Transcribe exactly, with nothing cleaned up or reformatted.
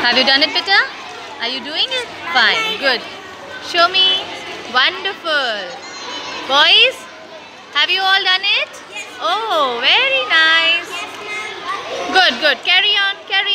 Have you done it, Peter? Are you doing it? Fine. Good. Show me. Wonderful. Boys, have you all done it? Oh, very nice. Good, good. Carry on, carry on.